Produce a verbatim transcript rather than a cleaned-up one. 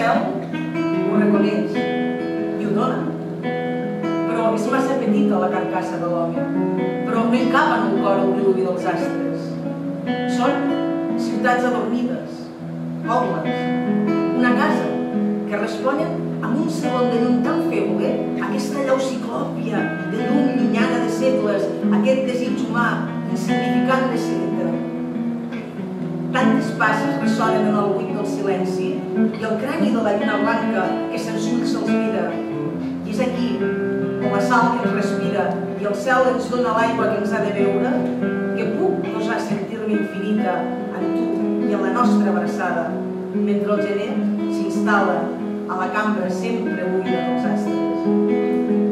cel ho reconeix i ho dona. Però és massa petita la carcassa de l'home, però no hi cap en el cor el diluvi dels astres. Són ciutats adormides, pobles, una casa que responen amb un segon de llum tan feble, aquesta llau ciclòpia de llum llunyana de segles, aquest desig humà insignificant de centre. Tantes passes ressonen en el buit del silenci i el crani de la lluna blanca que sense ulls se'ls mira. I és aquí, com la sal que ens respira i el cel ens dona l'aigua que ens ha de beure, que puc gosar sentir-me infinita en tu i en la nostra abraçada, mentre el gener s'instal·la a la cambra sempre buida dels astres.